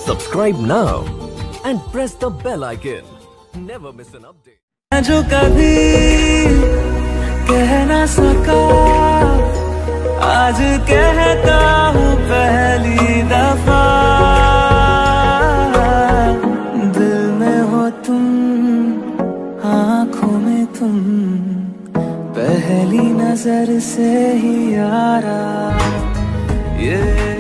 Subscribe now and press the bell icon. Never miss an update. जो कभी कह ना सका आज कहता हूँ पहली दफा। दिल में हो तुम, आँखों में तुम, पहली नजर से ही यारा ये